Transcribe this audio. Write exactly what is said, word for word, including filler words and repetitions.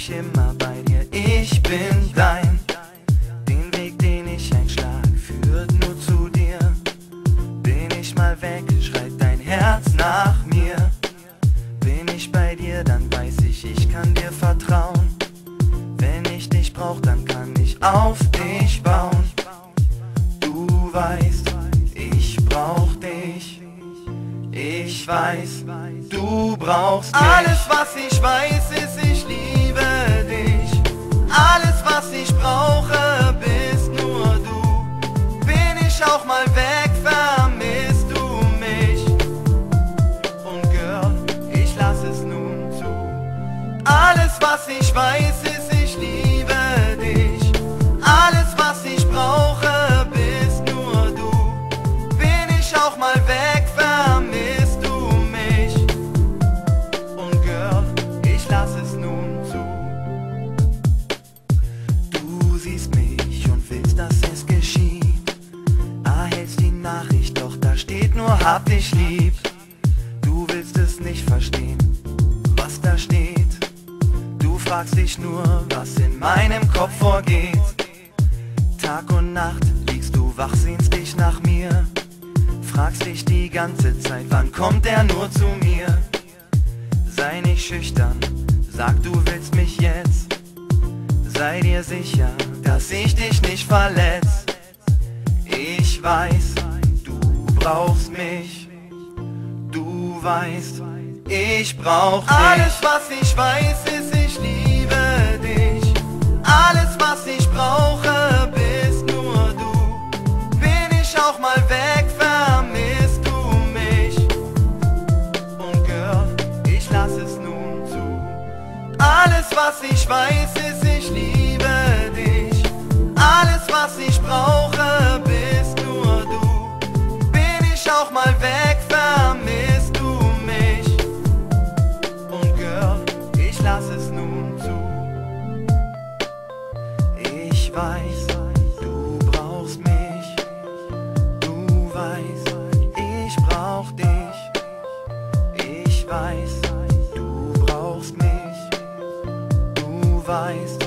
ich immer bei dir, ich bin dein. Den Weg, den ich einschlag, führt nur zu dir. Bin ich mal weg, schreit dein Herz nach mir. Bin ich bei dir, dann weiß ich, ich kann dir vertrauen. Wenn ich dich brauch, dann kann ich auf dich bauen. Du weißt, ich brauch dich. Ich weiß, du brauchst mich. Alles, was ich weiß, ist, ich liebe dich. Alles, was ich brauche, bist nur du. Bin ich auch mal weg, vermisst du mich. Und Girl, ich lass es nun zu. Alles, was ich weiß, ist, ich liebe dich. Alles, was ich brauche, bist nur du. Bin ich auch mal weg, vermisst du mich. Und Girl, ich lass es nun zu. Du siehst mich und willst, dass es geschieht. Erhältst die Nachricht, doch da steht nur hab dich lieb. Du willst es nicht verstehen, was da steht. Du fragst dich nur, was in meinem Kopf vorgeht. Tag und Nacht liegst du wach, sehnst dich nach mir. Fragst dich die ganze Zeit, wann kommt er nur zu mir? Sei nicht schüchtern, sag du willst mich jetzt. Sei dir sicher, dass ich dich nicht verletz. Ich weiß, du brauchst mich. Du weißt, ich brauch dich. Alles, was ich weiß, ist, ich liebe dich. Alles, was ich brauche, bist nur du. Bin ich auch mal weg, vermisst du mich. Und Girl, ich lass es nun zu. Alles, was ich weiß, ist, ich liebe dich. Alles, was ich brauche, bist nur du. Bin ich auch mal weg, vermisst du mich. Und Girl, ich lass es nun zu. Ich weiß, du brauchst mich. Du weißt, ich brauch dich. Ich weiß, du brauchst mich. Du weißt,